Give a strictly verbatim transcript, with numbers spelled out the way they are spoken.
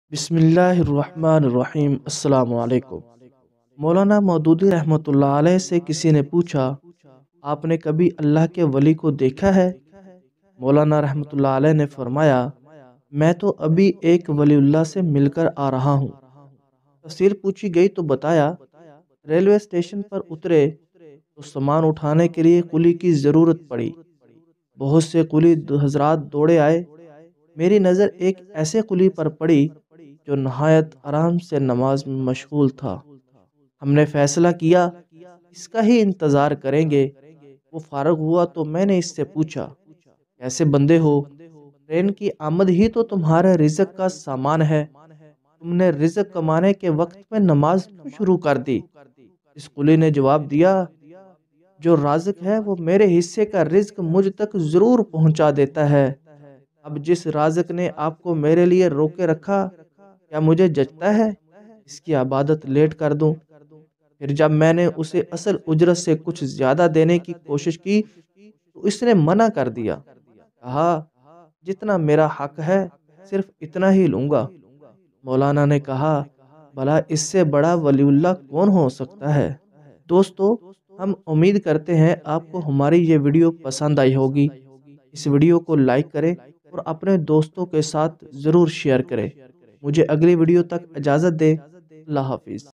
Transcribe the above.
बिस्मिल्लाहिर्रहमानिर्रहीम। अस्सलाम वालेकुम। मौलाना मौदूदी रहमतुल्लाह अलैह से किसी ने पूछा, आपने कभी अल्लाह के वली को देखा है? मौलाना रहमतुल्लाह अलैह ने फरमाया, मैं तो अभी एक वलीउल्लाह से मिलकर आ रहा हूँ। तफसीर पूछी गई तो बताया, रेलवे स्टेशन पर उतरे तो सामान उठाने के लिए कुली की ज़रूरत पड़ी। बहुत से कुली हजरात दौड़े आए। मेरी नज़र एक ऐसे कुली पर पड़ी जो नहायत आराम से नमाज में मशगूल था। हमने फैसला किया इसका ही इंतज़ार करेंगे। वो फारग हुआ तो मैंने इससे पूछा, कैसे बंदे हो? ट्रेन की आमद ही तो तुम्हारे रिज़्क का सामान है, तुमने रिज़्क कमाने के वक्त में नमाज क्यों शुरू कर दी? इस कुली ने जवाब दिया, जो राज़िक है वो मेरे हिस्से का रिज़्क मुझ तक ज़रूर पहुंचा देता है। अब जिस राज़िक ने आपको मेरे लिए रोके रखा, क्या मुझे जचता है इसकी इबादत लेट कर दूं? फिर जब मैंने उसे असल उजरत से कुछ ज़्यादा देने की कोशिश की तो इसने मना कर दिया। कहा, जितना मेरा हक है सिर्फ इतना ही लूँगा। मौलाना ने कहा, भला इससे बड़ा वलीउल्लाह कौन हो सकता है? दोस्तों, हम उम्मीद करते हैं आपको हमारी ये वीडियो पसंद आई होगी। इस वीडियो को लाइक करें और अपने दोस्तों के साथ ज़रूर शेयर करें। मुझे अगली वीडियो तक इजाज़त दें। अल्लाह हाफिज़।